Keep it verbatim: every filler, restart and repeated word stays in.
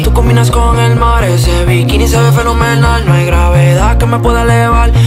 Tú combinas con el mar, ese bikini se ve fenomenal. No hay gravedad que me pueda elevar.